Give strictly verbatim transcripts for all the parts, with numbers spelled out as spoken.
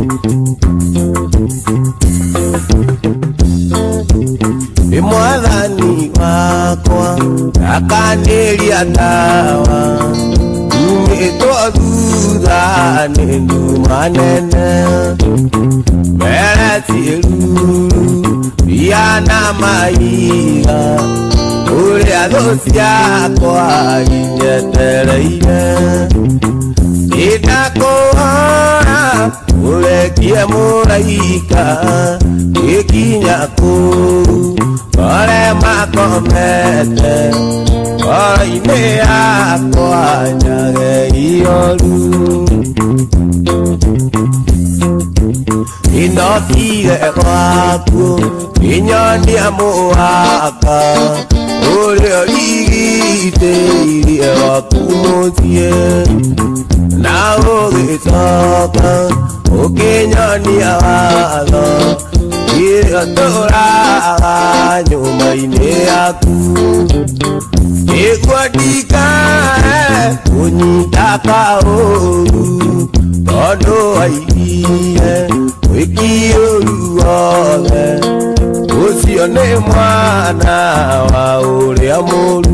Mwathani wakwa akaniria ndawa umetwa thutha nĩ nduma nene mbere ciĩruru iana maiga ũrĩa thũ ciakwa inyetereire ndakũhora ũrekie mũraika gĩkinya kũu ore makomete ore-inĩ yakwa nyage ioru inokire gwaku inyonia mũhaka ũrĩa ũrigitĩirie waku mũciĩ na ũgĩcoka ũkĩnyonia watho iria tũraga nyũmba-inĩ yaku nĩguo ndikae kũnyita kaũru tondũ wairie wĩki ũru wothe ũcio nĩ mwana wa ũrĩa mũru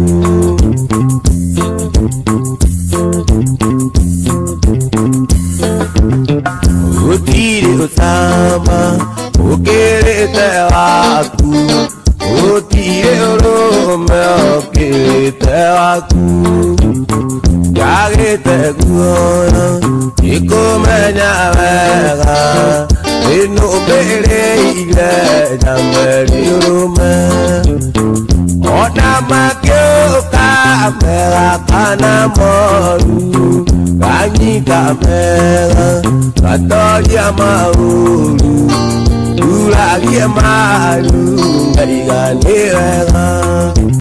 gũtirĩ ũcamba ũkĩrĩte waku gũtirĩ ũrũme ũkĩrĩte waku njagĩte guoya ikũmenya wega ĩnũmbĩrĩire nyameri ũrũme ona makĩũka mega kana moru kanyita mega gatoria maũru uragie maru ngaiganĩre